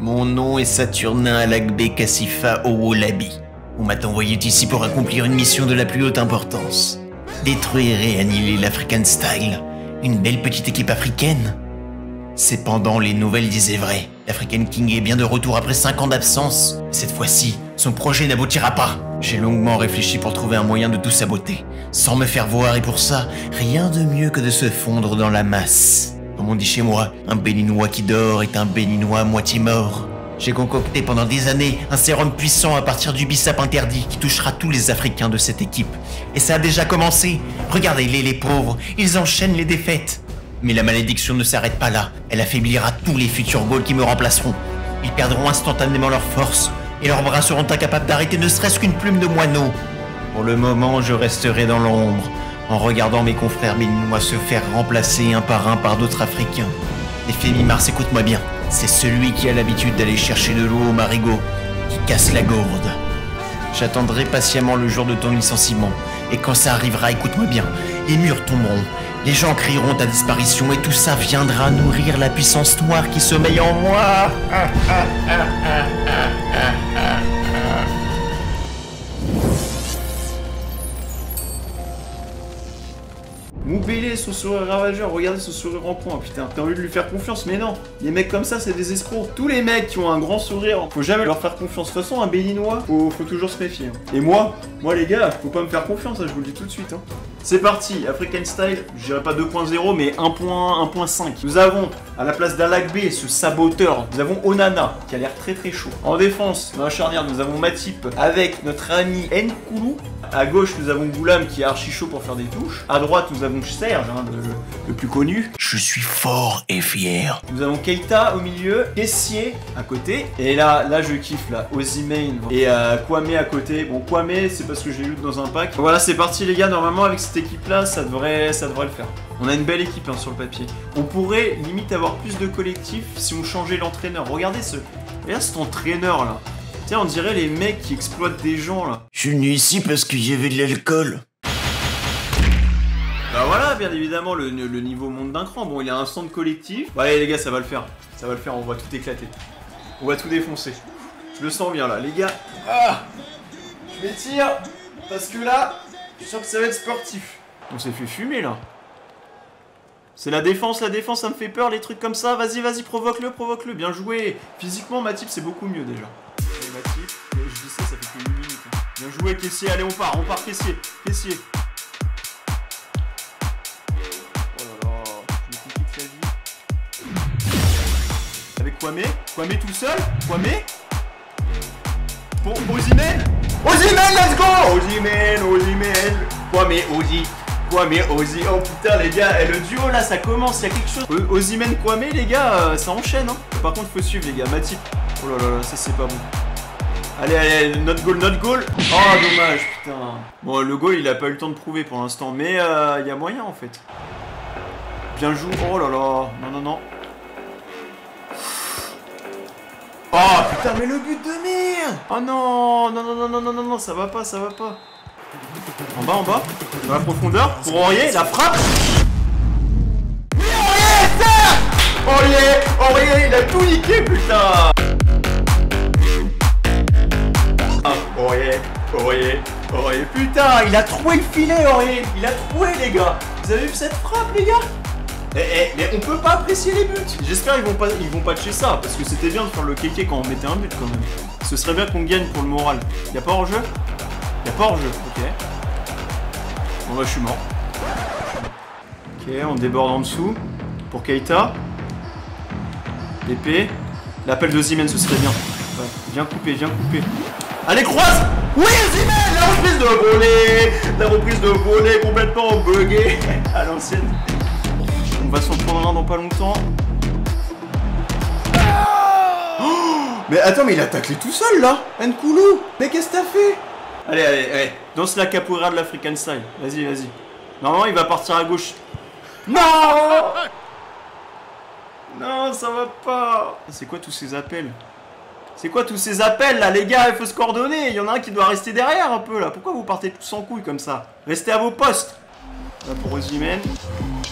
Mon nom est Saturnin Alagbe Kassifa Owolabi. On m'a envoyé ici pour accomplir une mission de la plus haute importance. Détruire et annihiler l'African Style, une belle petite équipe africaine. Cependant, les nouvelles disaient vrai. L'African King est bien de retour après 5 ans d'absence. Cette fois-ci, son projet n'aboutira pas. J'ai longuement réfléchi pour trouver un moyen de tout saboter, sans me faire voir, et pour ça, rien de mieux que de se fondre dans la masse. Comme on dit chez moi, un béninois qui dort est un béninois à moitié mort. J'ai concocté pendant des années un sérum puissant à partir du bissap interdit qui touchera tous les Africains de cette équipe. Et ça a déjà commencé. Regardez-les, les pauvres, ils enchaînent les défaites. Mais la malédiction ne s'arrête pas là. Elle affaiblira tous les futurs Gauls qui me remplaceront. Ils perdront instantanément leur force et leurs bras seront incapables d'arrêter ne serait-ce qu'une plume de moineau. Pour le moment, je resterai dans l'ombre, en regardant mes confrères béninois se faire remplacer un par d'autres Africains. Et Fémi Mars, écoute-moi bien. C'est celui qui a l'habitude d'aller chercher de l'eau au marigot qui casse la gourde. J'attendrai patiemment le jour de ton licenciement. Et quand ça arrivera, écoute-moi bien, les murs tomberont. Les gens crieront ta disparition et tout ça viendra nourrir la puissance noire qui sommeille en moi. Moubélé, son sourire ravageur, regardez son sourire en point, putain. T'as envie de lui faire confiance, mais non. Les mecs comme ça, c'est des escrocs. Tous les mecs qui ont un grand sourire, faut jamais leur faire confiance. De toute façon, un béninois, faut toujours se méfier. Et moi les gars, faut pas me faire confiance, je vous le dis tout de suite. C'est parti, African Style, je dirais pas 2.0, mais 1.5. Nous avons, à la place d'Alagbe, ce saboteur, nous avons Onana, qui a l'air très chaud. En défense, dans la charnière, nous avons Matip avec notre ami Nkoulou. À gauche, nous avons Goulam qui est archi chaud pour faire des touches. À droite, nous avons Serge, le plus connu. Je suis fort et fier. Nous avons Keita au milieu, Kessié à côté. Et là je kiffe, là, Osimhen et Kwame à côté. Bon, Kwame, c'est parce que je l'ai loot dans un pack. Voilà, c'est parti les gars, normalement avec cette équipe-là, ça devrait le faire. On a une belle équipe sur le papier. On pourrait limite avoir plus de collectifs si on changeait l'entraîneur. Regardez cet entraîneur là. Tiens, on dirait les mecs qui exploitent des gens là. Je suis venu ici parce qu'il y avait de l'alcool. Bah voilà, bien évidemment, le niveau monte d'un cran. Bon, il y a un stand collectif. Bah allez les gars, ça va le faire. Ça va le faire, on va tout éclater. On va tout défoncer. Je le sens bien là, les gars. Ah, je m'étire parce que là, je sens que ça va être sportif. On s'est fait fumer là. C'est la défense, ça me fait peur, les trucs comme ça. Vas-y, provoque-le. Bien joué. Physiquement, Matip, c'est beaucoup mieux déjà. Allez, Matip, je dis ça fait que 8 minutes. Bien joué, Kessié. Allez, on part, Kessié. Oh là là, je me complique la vie. Avec Kwame tout seul. Pour Osimhen, let's go. Osimhen. Kwame, Ozi. Oh putain les gars, le duo là ça commence, il y a quelque chose. Osimhen, Kwame les gars, ça enchaîne hein. Par contre faut suivre les gars, Matip. Oh là là, ça c'est pas bon. Allez, notre goal. Oh dommage, putain. Bon le goal il a pas eu le temps de prouver pour l'instant, mais il y a moyen en fait. Bien joué, oh là là, non. Oh putain, mais le but de merde. Oh non, ça va pas. En bas, dans la profondeur, pour Aurier, la frappe. Oui, Aurier, il a tout niqué, putain. Aurier, putain, il a troué le filet, Aurier. Il a troué, les gars. Vous avez vu cette frappe, les gars? Mais on peut pas apprécier les buts. J'espère qu'ils vont patcher ça, parce que c'était bien de faire le kéké quand on mettait un but, quand même. Ce serait bien qu'on gagne pour le moral. Y'a pas hors-jeu? Ok. Bon bah je suis mort. Ok, on déborde en dessous. Pour Keita. L'épée. L'appel de Osimhen, ce serait bien. Ouais, bien coupé. Allez, croise. Oui, Osimhen. La reprise de volée complètement buggée. À l'ancienne. On va s'en prendre un dans pas longtemps. Oh, mais attends, mais il a taclé tout seul là. Nkoulou. Mais qu'est-ce que t'as fait? Allez, danse la capoeira de l'African Style. Vas-y. Normalement, il va partir à gauche. Non, ça va pas. C'est quoi tous ces appels là, les gars? Il faut se coordonner. Il y en a un qui doit rester derrière un peu là. Pourquoi vous partez tous en couille comme ça? Restez à vos postes. Là pour Osimhen.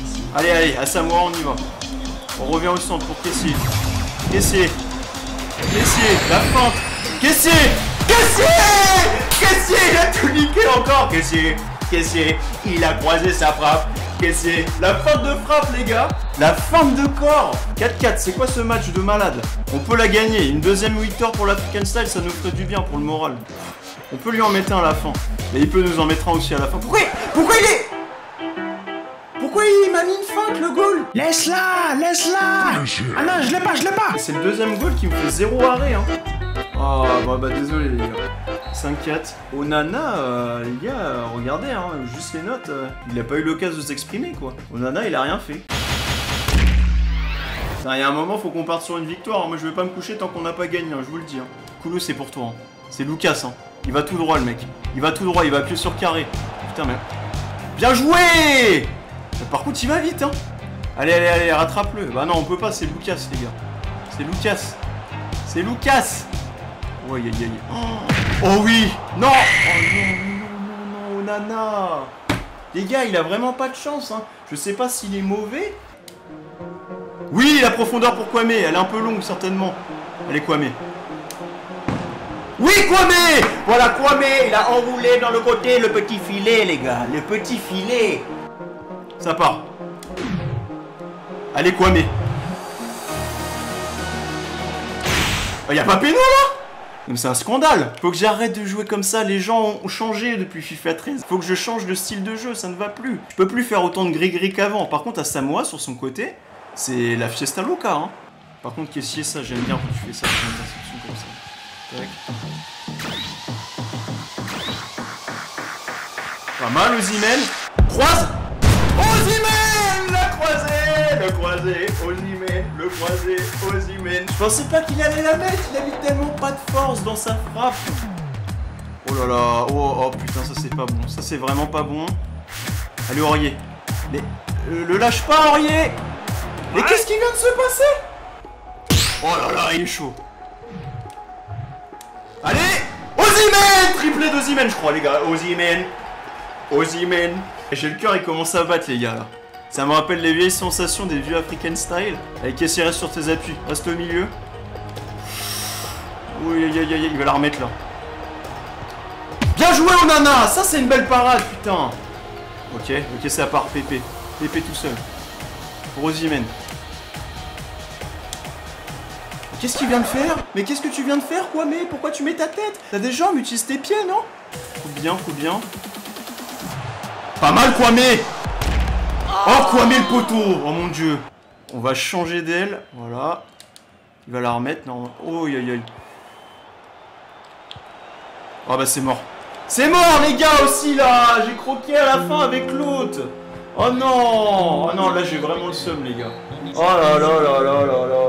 Allez, à Samoa, on y va. On revient au centre pour Kessié. Caissier, la fente. Caissier, il a tout niqué encore. Caissier, il a croisé sa frappe. Caissier, la feinte de frappe les gars. La feinte de corps. 4-4, c'est quoi ce match de malade? On peut la gagner. Une deuxième victoire pour l'African Style, ça nous ferait du bien pour le moral. On peut lui en mettre un à la fin. Mais il peut nous en mettre un aussi à la fin. Pourquoi il m'a mis une feinte le goal? Laisse-la. Ah non, je l'ai pas. C'est le deuxième goal qui me fait 0 arrêt hein. Oh bah désolé les gars. 5-4. Onana, les gars, regardez hein, juste les notes, il a pas eu l'occasion de s'exprimer quoi. Onana il a rien fait. Il y a un moment faut qu'on parte sur une victoire, moi je vais pas me coucher tant qu'on n'a pas gagné, hein, je vous le dis. Hein. Koulou c'est pour toi, hein. C'est Lucas, hein. Il va tout droit le mec. Il va appuyer sur carré. Putain mais... Bien joué! Par contre il va vite hein. Allez, rattrape-le. Bah non on peut pas, c'est Lucas les gars. C'est Lucas. Oh aïe. Oh oui. Non. Oh non, Onana. Les gars il a vraiment pas de chance hein. Je sais pas s'il est mauvais. Oui la profondeur pour Kwame. Elle est un peu longue certainement. Elle est Kwame. Oui Kwame. Voilà Kwame. Il a enroulé dans le côté le petit filet les gars. Le petit filet. Ça part. Allez Kwame. Oh, y'a pas péno là? Mais c'est un scandale. Faut que j'arrête de jouer comme ça. Les gens ont changé depuis FIFA 13. Faut que je change de style de jeu. Ça ne va plus. Je peux plus faire autant de gris-gris qu'avant. Par contre à Samoa sur son côté, c'est la fiesta loca hein. Par contre caissier ça j'aime bien quand tu fais ça. Comme ça. Tac. Pas mal Osimhen. Croise. Osimhen. Osimhen. Je pensais pas qu'il allait la mettre. Il a mis tellement pas de force dans sa frappe. Oh là là. Oh putain ça c'est pas bon. Ça c'est vraiment pas bon. Allez Aurier. Mais le lâche pas Aurier. Mais qu'est-ce qui vient de se passer? Oh là là il est chaud. Allez Osimhen. Triplé d'Osimhen je crois les gars. Osimhen. Et j'ai le cœur il commence à battre les gars là. Ça me rappelle les vieilles sensations des vieux African Style. Allez Caissier reste sur tes appuis. Reste au milieu. Oui aïe il va la remettre là. Bien joué Onana. Ça c'est une belle parade putain. Ok ça part Pépé. Pépé tout seul. Pour Osimhen. Qu'est-ce qu'il vient de faire? Mais qu'est-ce que tu viens de faire Kwame? Pourquoi tu mets ta tête? T'as des jambes, utilise tes pieds non? Faut bien. Pas mal Kwame. Oh Kwame le poteau. Oh mon dieu. On va changer d'aile. Voilà. Il va la remettre. Non. Oh aïe. Oh bah c'est mort. C'est mort les gars aussi là. J'ai croqué à la fin avec l'autre. Oh non. Là j'ai vraiment le seum les gars. Oh là.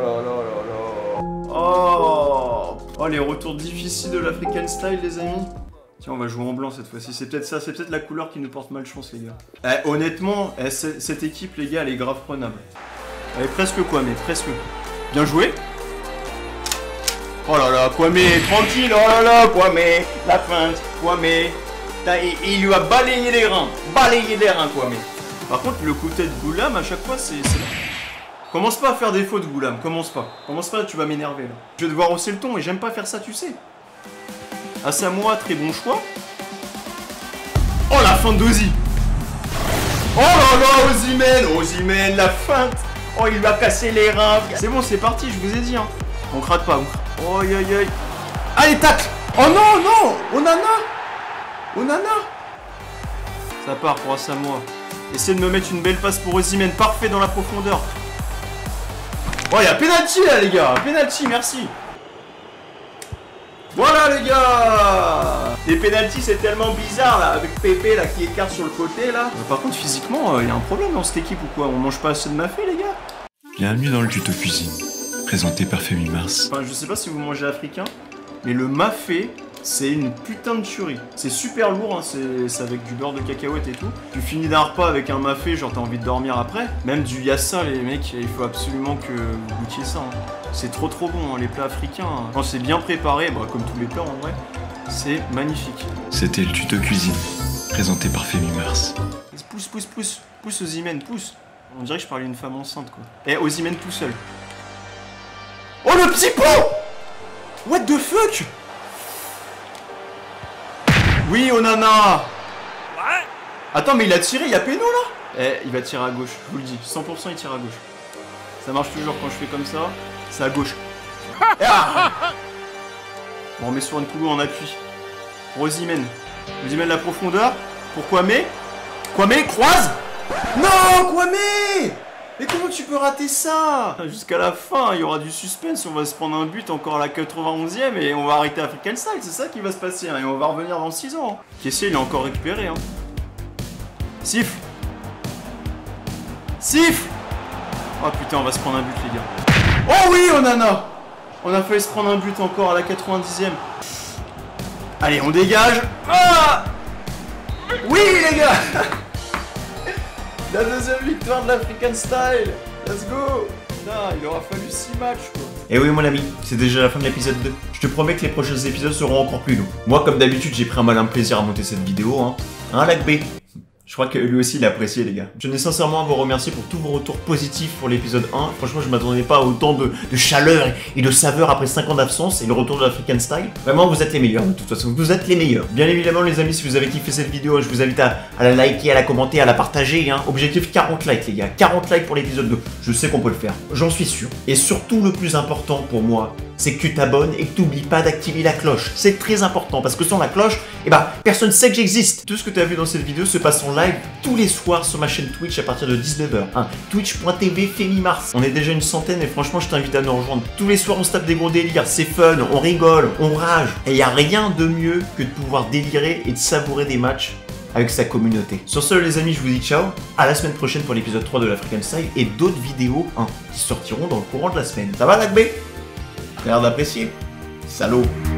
Oh les retours difficiles de l'African Style les amis. Tiens, on va jouer en blanc cette fois-ci. C'est peut-être ça, c'est peut-être la couleur qui nous porte malchance, les gars. Honnêtement, cette équipe, les gars, elle est grave prenable. Elle est presque quoi, mais presque. Bien joué. Oh là là, Kwame, tranquille, oh là là, Kwame, la feinte, Kwame. Il lui a balayé les reins, Kwame. Par contre, le côté de Goulam, à chaque fois, c'est là. Commence pas à faire des fautes, Goulam, commence pas, tu vas m'énerver, là. Je vais devoir hausser le ton, et j'aime pas faire ça, tu sais. Asamoah, très bon choix. Oh la feinte d'Ozi. Oh là là, Osimhen, la feinte. Oh il lui a cassé les reins. C'est bon, c'est parti, je vous ai dit hein. On crade pas. Oh aïe. Allez tacle. Oh non. Onana. Ça part pour Asamoah. Essaye de me mettre une belle passe pour Osimhen. Parfait dans la profondeur. Oh il y a penalty là les gars. Penalty, merci. Voilà les gars. Les pénaltys c'est tellement bizarre là, avec Pépé là qui écarte sur le côté là. Par contre physiquement, il y a un problème dans cette équipe ou quoi? On mange pas assez de mafé les gars? Bienvenue dans le tuto cuisine, présenté par Femi Mars. Enfin je sais pas si vous mangez africain, mais le mafé c'est une putain de tuerie. C'est super lourd, hein. C'est avec du beurre de cacahuète et tout. Tu finis d'un repas avec un mafé, genre t'as envie de dormir après. Même du yassa les mecs, il faut absolument que vous goûtiez ça. Hein. C'est trop bon, hein, les plats africains. Hein. Quand c'est bien préparé, bah, comme tous les plats en vrai, c'est magnifique. C'était le tuto cuisine, présenté par Femi Mars. Pousse Osimhen, pousse. On dirait que je parlais d'une femme enceinte quoi. Eh, Osimhen tout seul. Oh le petit pot. What the fuck? Oui, Onana. Attends, mais il a tiré, il y a péno là? Eh, il va tirer à gauche, je vous le dis. 100% il tire à gauche. Ça marche toujours quand je fais comme ça. C'est à gauche. Ah, bon, on met sur une coulou en appui. Rosimène. Rosimène la profondeur. Pour Kwame. Kwame, croise. Non, Kwame. Mais comment tu peux rater ça? Jusqu'à la fin, il y aura du suspense. On va se prendre un but encore à la 91e et on va arrêter African Style. C'est ça qui va se passer. Hein, et on va revenir dans 6 ans. Hein. Kessié, il est encore récupéré. Hein. Siffle. Siffle. Oh putain, on va se prendre un but, les gars. Oh oui, Onana. On a failli se prendre un but encore à la 90e. Allez, on dégage. Ah, oui, les gars. La deuxième victoire de l'African Style. Let's go. Putain, il aura fallu 6 matchs, quoi. Et oui, mon ami, c'est déjà la fin de l'épisode 2. Je te promets que les prochains épisodes seront encore plus longs. Moi, comme d'habitude, j'ai pris un malin plaisir à monter cette vidéo, hein. Hein, Lac B? Je crois que lui aussi il a apprécié, les gars. Je tenais sincèrement à vous remercier pour tous vos retours positifs pour l'épisode 1. Franchement, je m'attendais pas à autant de chaleur et de saveur après 5 ans d'absence et le retour de l'African Style. Vraiment, vous êtes les meilleurs, de toute façon. Vous êtes les meilleurs. Bien évidemment, les amis, si vous avez kiffé cette vidéo, je vous invite à la liker, à la commenter, à la partager. Hein. Objectif 40 likes, les gars. 40 likes pour l'épisode 2. Je sais qu'on peut le faire. J'en suis sûr. Et surtout, le plus important pour moi, c'est que tu t'abonnes et que tu n'oublies pas d'activer la cloche. C'est très important parce que sans la cloche, eh ben, personne ne sait que j'existe. Tout ce que tu as vu dans cette vidéo se passe en live tous les soirs sur ma chaîne Twitch à partir de 19h. Hein. Twitch.tv Femi-Mars. On est déjà une centaine et franchement, je t'invite à nous rejoindre. Tous les soirs, on se tape des gros délires. C'est fun, on rigole, on rage. Et il n'y a rien de mieux que de pouvoir délirer et de savourer des matchs avec sa communauté. Sur ce, les amis, je vous dis ciao. À la semaine prochaine pour l'épisode 3 de l'African Style et d'autres vidéos qui sortiront dans le courant de la semaine. Ça va, Lac B? T'as l'air d'apprécier. Salaud.